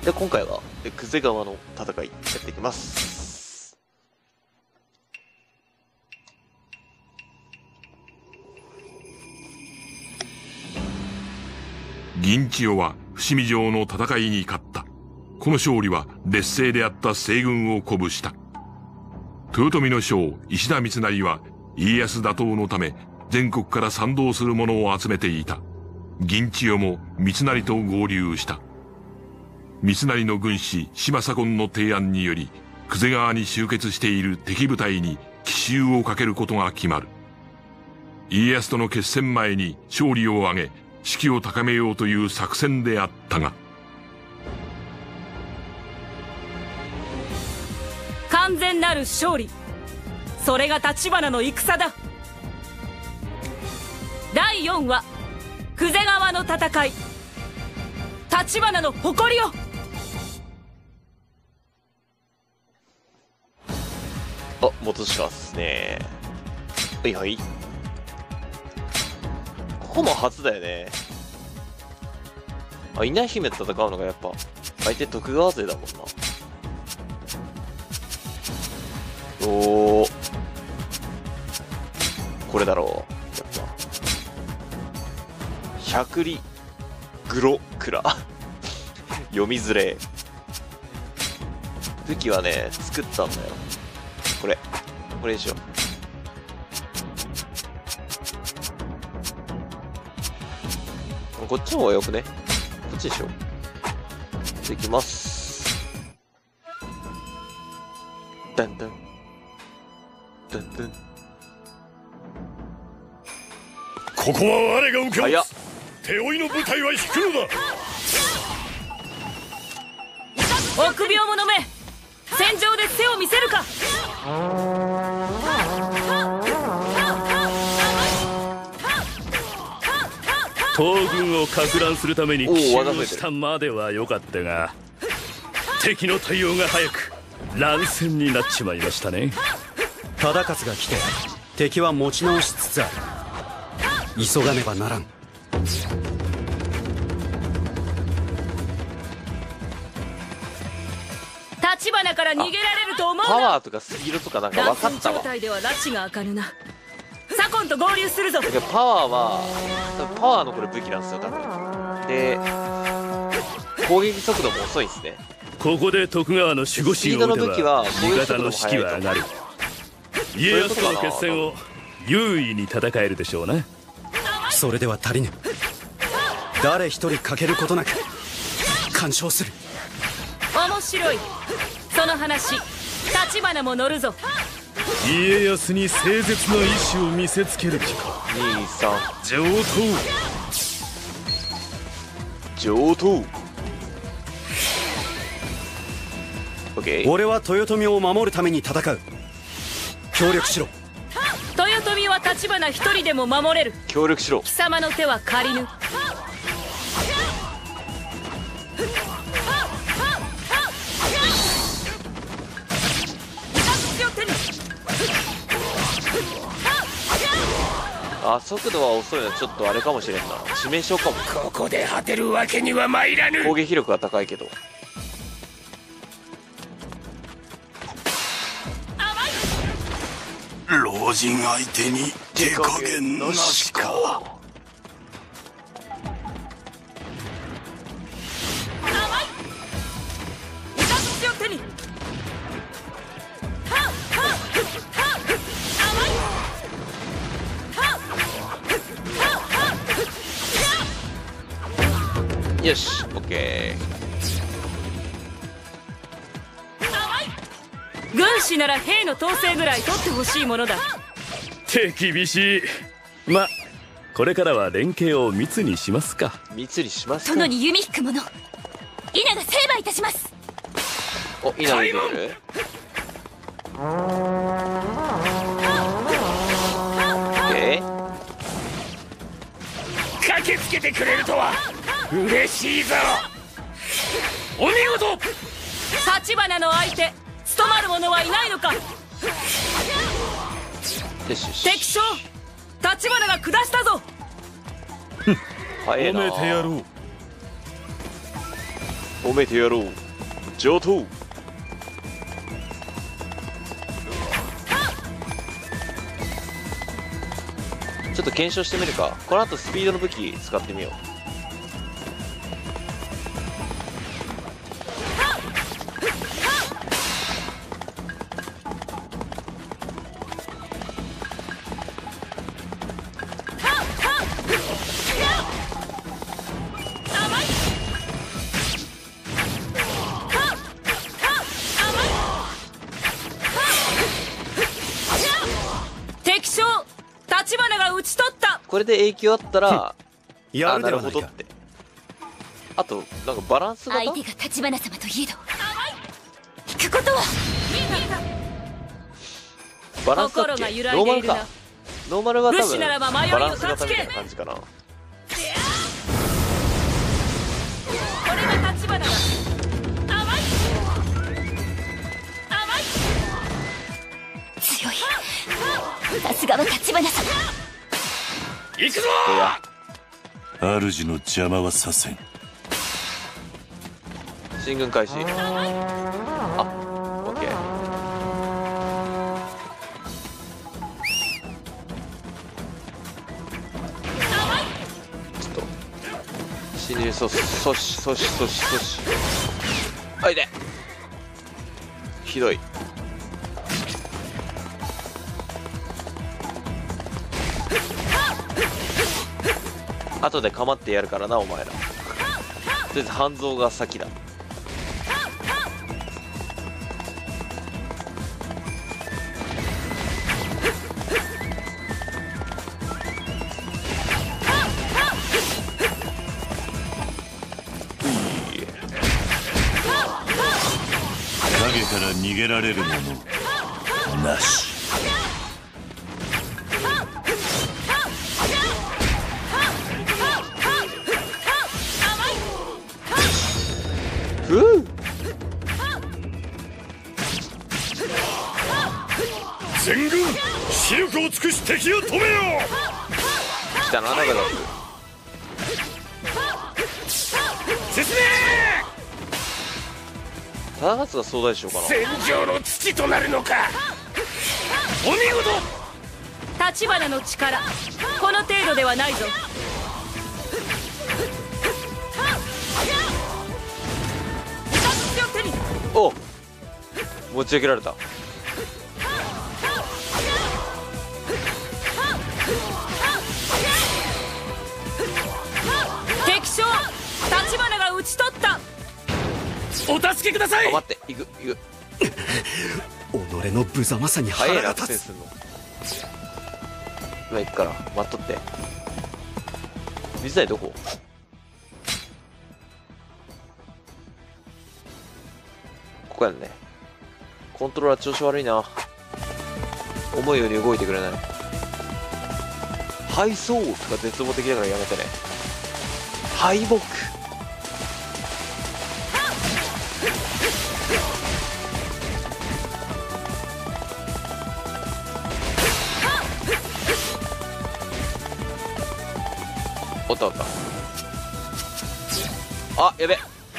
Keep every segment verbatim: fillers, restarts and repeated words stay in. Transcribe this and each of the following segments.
で今回は久世川の戦いやっていきます。 銀千代は伏見城の戦いに勝った。この勝利は劣勢であった西軍を鼓舞した。豊臣の将石田三成は家康打倒のため全国から賛同する者を集めていた。銀千代も三成と合流した。三成の軍師島左近の提案により久世川に集結している敵部隊に奇襲をかけることが決まる。家康との決戦前に勝利を挙げ士気を高めようという作戦であったが、 完全なる勝利、それが橘の戦だ。だいよんわ久世川の戦い、橘の誇りを。 あ、元志川っすね。はいはい。ここも初だよね。あ、稲姫と戦うのがやっぱ相手徳川勢だもんな。おー、これだろう。やっぱ百里黒蔵読みづれ。武器はね作ったんだよ。これこれにしよう。こっちの方がよくね。こっちでしょ。できます。ダンダンダンダン。 ここは我が受け持つ。 早っ。 手負いの部隊は引くのだ。 臆病者め、戦場で背を見せるか。 東軍をか乱するために奇襲をしたまでは良かったが、敵の対応が早く乱戦になっちまいましたね。 忠勝が来て敵は持ち直しつつある。急がねばならん。 橘から逃げられると思うな。 パワーとかスピードとかなんか分かったわ。 乱戦状態では拉致が開かぬな。左近と合流するぞ。 だけどパワーはパワーのこれ武器なんですよ多分。で攻撃速度も遅いんですね。 ここで徳川の守護神を撃てば味方の士気は上がる。家康との決戦を優位に戦えるでしょうな。 それでは足りぬ。誰一人欠けることなく干渉する。 面白い。その話橘も乗るぞ。 家康に誠実な意志を見せつける気か。 兄さん上等上等。オッケー。 俺は豊臣を守るために戦う。協力しろ。 豊臣は橘一人でも守れる。 協力しろ。 貴様の手は借りぬ。 あ、速度は遅いのはちょっとあれかもしれんな。致命傷かも。 ここで果てるわけには参らぬ。 攻撃力が高いけど。 老人相手に手加減なしか。 よし、オッケー。軍師なら兵の統制ぐらい取ってほしいものだ。 手厳しい。ま、これからは連携を密にしますか。 密にしますか。 殿に弓引く者、稲が成敗いたします。 お、稲出てくる。オッケー。 駆けつけてくれるとは嬉しいぞ。お見事。 橘の相手務まる者はいないのか。 よしよし。 敵将橘が下したぞ。 早えな。 褒めてやろう。 褒めてやろう上等。ちょっと検証してみるか。この後スピードの武器使ってみよう。 敵将立花が討ち取った。 これで影響あったらやあ、なるではないか。 るほどって。あとなんかバランス型相手が立花様といえど引くことは。 バランスだっ心がけ。 揺らいでいるなノーマルか。ノーマルは多武分士ならば迷いをバランス型断ち切れみたいな感じかな。 これが立花だ。甘い甘い。 強い。さすがは立花様。 行くぞ。 いや主の邪魔はさせん。 進軍開始。あ、オッケー。ちょっと侵入阻止阻止阻止阻止阻止。あいで。ひどい。後で構ってやるからなお前ら。とりあえず半蔵が先だ。 影から逃げられるものなし。 ふう。 全軍視力を尽くし敵を止めよ来たな中だ。 う。進め。 忠勝が総大将かな。 戦場の土となるのか。お見事。 立花の力この程度ではないぞ。 おっ持ち上げられた。 敵将立花が討ち取った。 お助けください。 あ待って行く行く。 己の無様さに早いな腹が立つ。 苦戦すんの。今行くから待っとって。水谷どこ。ここやんね。コントローラー調子悪いな。思うように動いてくれない。敗走とか絶望的だからやめてね。敗北。おったおった。あ、やべ。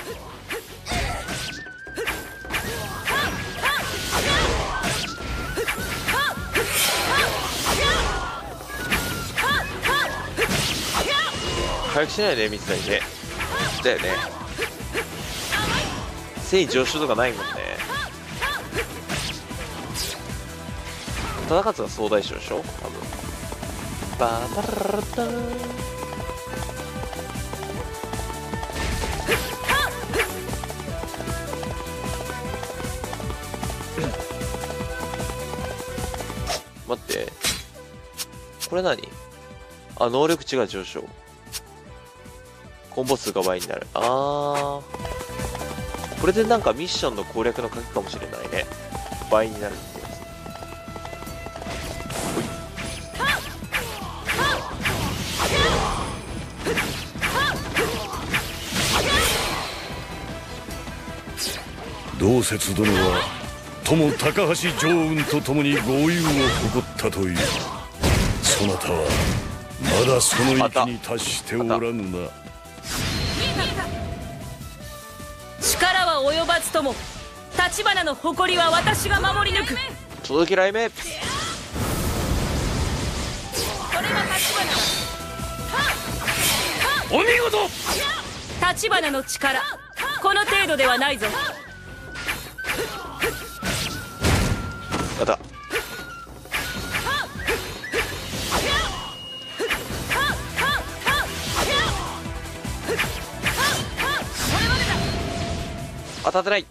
回復しないね、水谷ね。だよね。戦意上昇とかないもんね。忠勝が総大将でしょ多分。バーバララター。待って。これ何？あ、能力値が上昇。コンボ数が倍になる。あー。これでなんかミッションの攻略の鍵かもしれないね。倍になるってやつ。 同節殿は友高橋常雲と共に豪遊を誇ったという。そなたはまだその域に達しておらぬな。 及ばずとも橘の誇りは私が守り抜く。 届き雷鳴。 これが橘だ。 お見事。 橘の力、この程度ではないぞ。 また当たってない。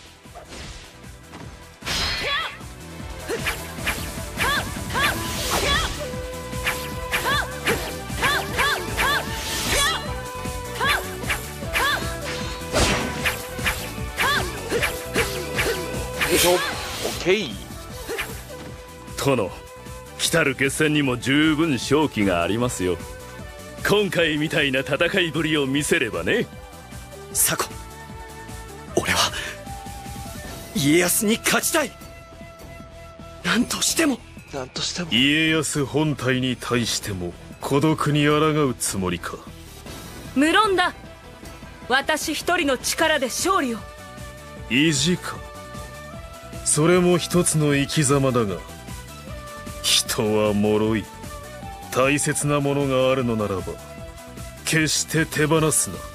よいしょ。オッケー。 殿、来たる決戦にも十分勝機がありますよ。今回みたいな戦いぶりを見せればね。 サコ、俺は家康に勝ちたい。何としても。 なんとしても。 家康本体に対しても孤独に抗うつもりか。 無論だ。私一人の力で勝利を。 意地か。それも一つの生き様だが、人は脆い。大切なものがあるのならば決して手放すな。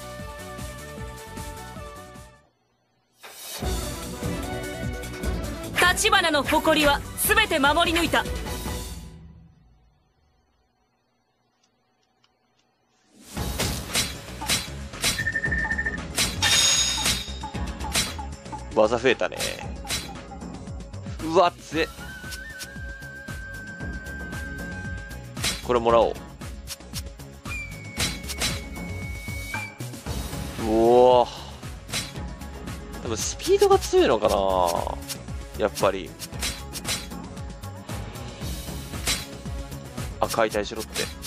橘の誇りは全て守り抜いた。 技増えたね。うわっつえ。これもらおう。うおー、多分スピードが強いのかな、やっぱり。あ、解体しろって。